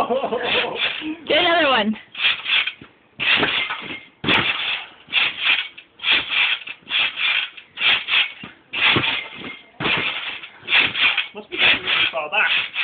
Get another one. Must be getting really far back.